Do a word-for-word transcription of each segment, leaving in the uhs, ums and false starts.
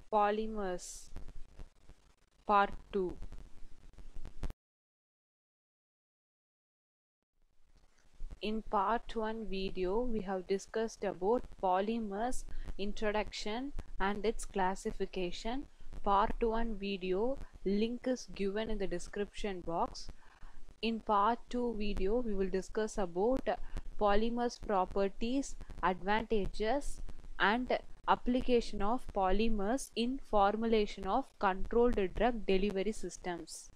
Polymers Part two. In part one video, we have discussed about polymers introduction and its classification. Part one video link is given in the description box. In part two video, we will discuss about polymers properties, advantages and application of polymers in formulation of controlled drug delivery systems.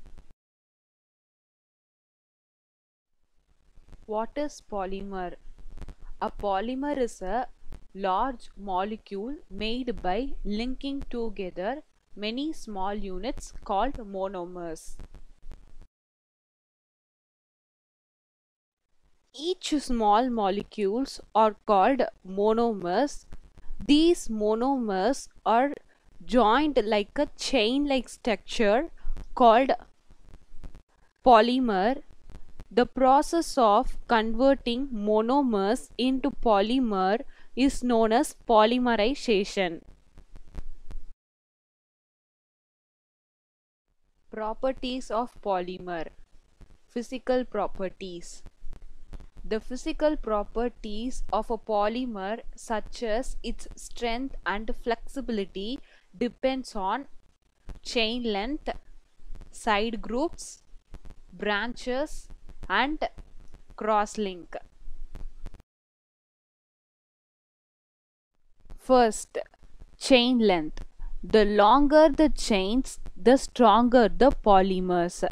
What is polymer? A polymer is a large molecule made by linking together many small units called monomers. Each small molecules are called monomers. These monomers are joined like a chain-like structure called polymer. The process of converting monomers into polymer is known as polymerization. Properties of polymer. Physical properties. The physical properties of a polymer, such as its strength and flexibility, depends on chain length, side groups, branches and crosslink. First, chain length. The longer the chains, the stronger the polymers.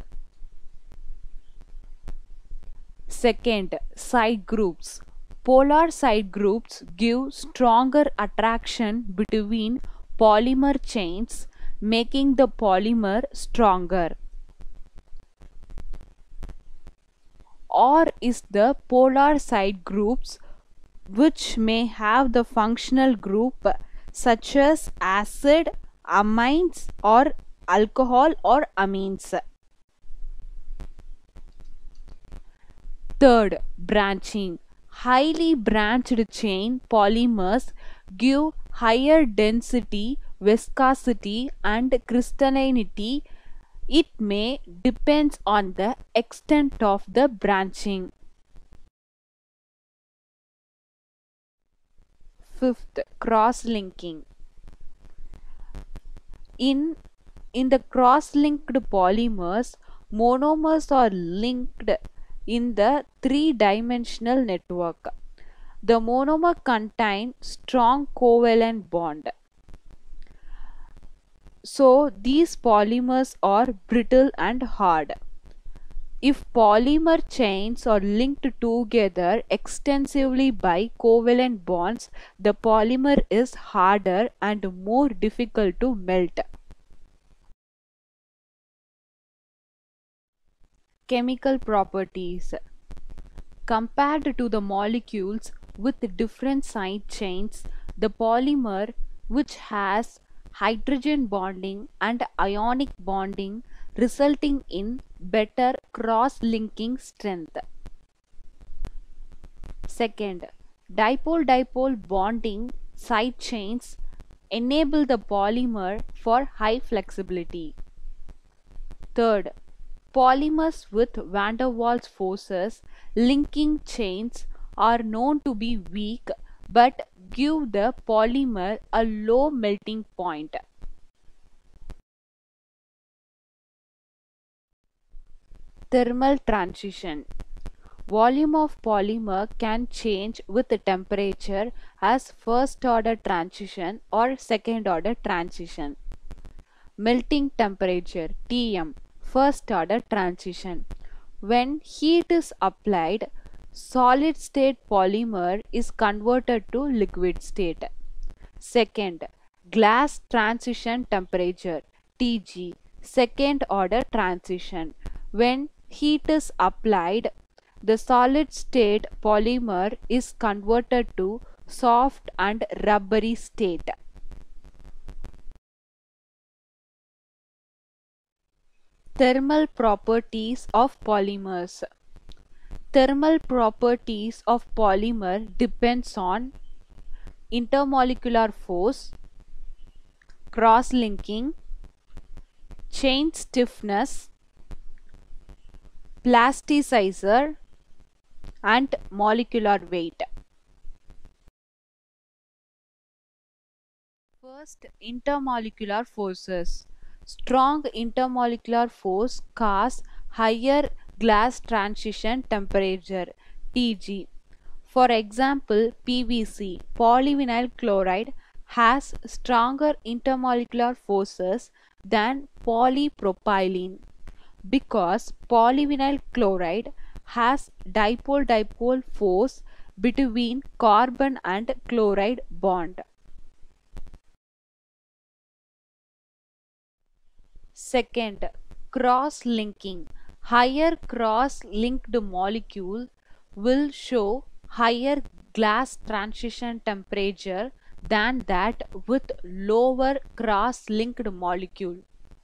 Second, side groups. Polar side groups give stronger attraction between polymer chains, making the polymer stronger. Or is the polar side groups, which may have the functional group such as acid, amines or alcohol or amines. Third, branching. Highly branched chain polymers give higher density, viscosity and crystallinity. It may depends on the extent of the branching. Fifth, cross-linking. In, in the cross-linked polymers, monomers are linked in the three-dimensional network. The monomer contains strong covalent bond. So these polymers are brittle and hard. If polymer chains are linked together extensively by covalent bonds, the polymer is harder and more difficult to melt. Chemical properties. Compared to the molecules with different side chains, the polymer, which has hydrogen bonding and ionic bonding, resulting in better cross-linking strength. Second, dipole-dipole bonding side chains enable the polymer for high flexibility. Third, polymers with van der Waals forces linking chains are known to be weak but give the polymer a low melting point. Thermal transition. Volume of polymer can change with the temperature as first order transition or second order transition. Melting temperature T M, first order transition. When heat is applied, solid state polymer is converted to liquid state. Second, glass transition temperature T G, second order transition. When heat is applied, the solid state polymer is converted to soft and rubbery state. Thermal properties of polymers. Thermal properties of polymer depends on intermolecular force, cross-linking, chain stiffness, plasticizer, and molecular weight. First, intermolecular forces. Strong intermolecular force cause higher glass transition temperature T G. For example, P V C, polyvinyl chloride, has stronger intermolecular forces than polypropylene because polyvinyl chloride has dipole-dipole force between carbon and chloride bond. Second, cross-linking. Higher cross-linked molecule will show higher glass transition temperature than that with lower cross-linked molecule.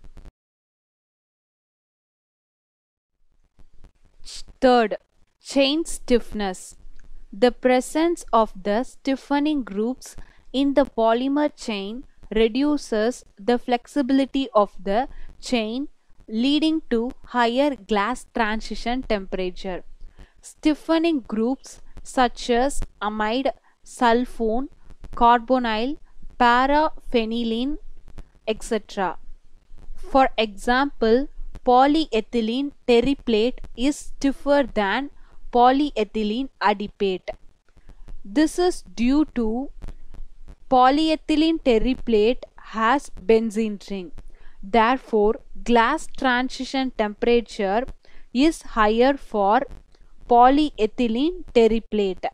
Third, chain stiffness. The presence of the stiffening groups in the polymer chain reduces the flexibility of the chain, leading to higher glass transition temperature. Stiffening groups such as amide, sulfone, carbonyl, paraphenylene, et cetera. For example, polyethylene terephthalate is stiffer than polyethylene adipate. This is due to polyethylene terephthalate has benzene ring. Therefore, glass transition temperature is higher for polyethylene terephthalate.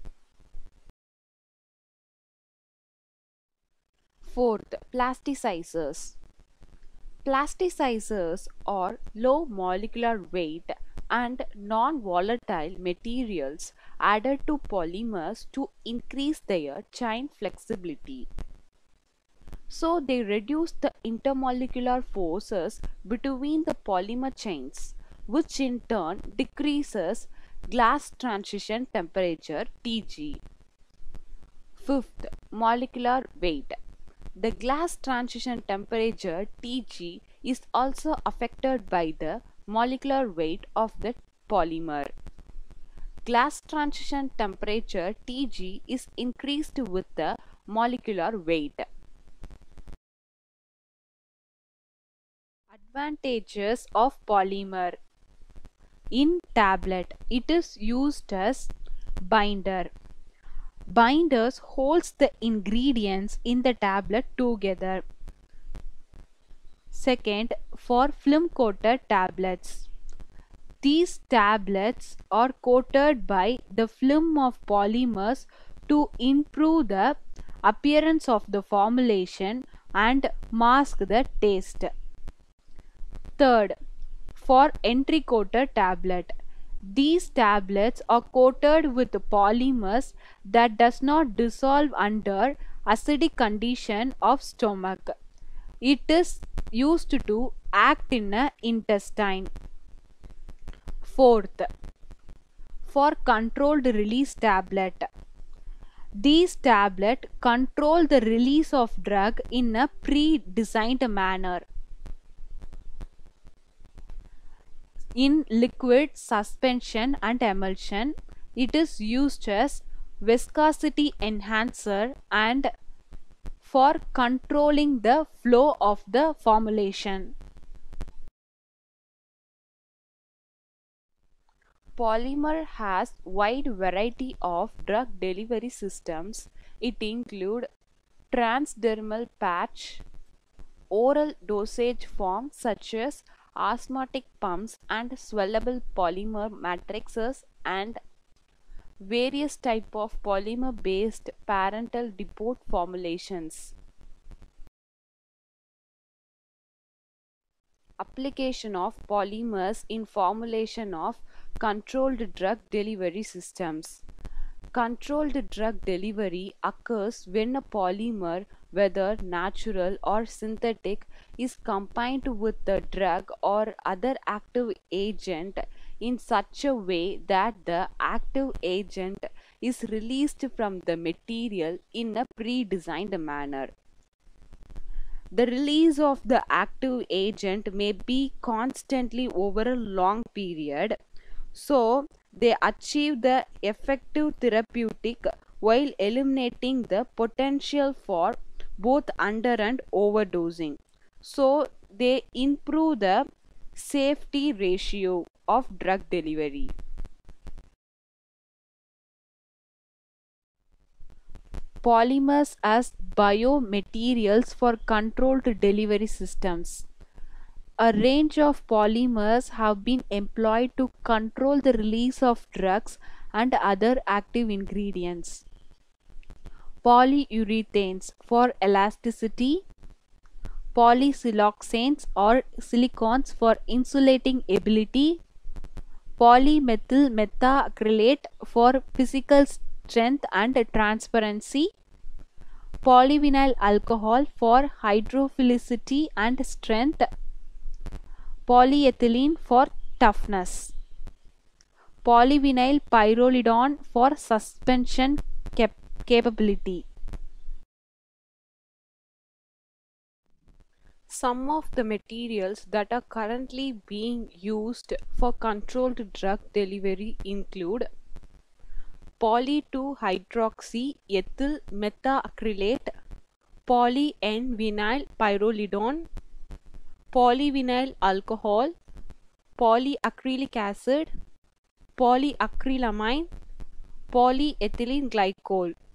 Fourth, plasticizers. Plasticizers are low molecular weight and non-volatile materials added to polymers to increase their chain flexibility. So they reduce the intermolecular forces between the polymer chains, which in turn decreases glass transition temperature T G. Fifth, molecular weight. The glass transition temperature T G is also affected by the molecular weight of the polymer. Glass transition temperature T G is increased with the molecular weight. Advantages of polymer. In tablet, it is used as binder. Binders holds the ingredients in the tablet together. Second, for film coated tablets. These tablets are coated by the film of polymers to improve the appearance of the formulation and mask the taste. Third, for entry coated tablet. These tablets are coated with polymers that does not dissolve under acidic condition of stomach. It is used to act in the intestine. Fourth, for controlled release tablet. These tablets control the release of drug in a pre-designed manner. In liquid, suspension and emulsion, it is used as viscosity enhancer and for controlling the flow of the formulation. Polymer has wide variety of drug delivery systems. It includes transdermal patch, oral dosage forms such as osmotic pumps and swellable polymer matrices, and various type of polymer based parental depot formulations. Application of polymers in formulation of controlled drug delivery systems. Controlled drug delivery occurs when a polymer, whether natural or synthetic, is combined with the drug or other active agent in such a way that the active agent is released from the material in a pre-designed manner. The release of the active agent may be constantly over a long period, so they achieve the effective therapeutic while eliminating the potential for both under and overdosing. So they improve the safety ratio of drug delivery. Polymers as biomaterials for controlled delivery systems. A range of polymers have been employed to control the release of drugs and other active ingredients. Polyurethanes for elasticity, polysiloxanes or silicones for insulating ability, polymethyl methacrylate for physical strength and transparency, polyvinyl alcohol for hydrophilicity and strength, polyethylene for toughness, polyvinyl pyrrolidone for suspension cap capability. Some of the materials that are currently being used for controlled drug delivery include poly two hydroxy ethyl methacrylate, poly N vinyl pyrrolidone, polyvinyl alcohol, polyacrylic acid, polyacrylamine, polyethylene glycol.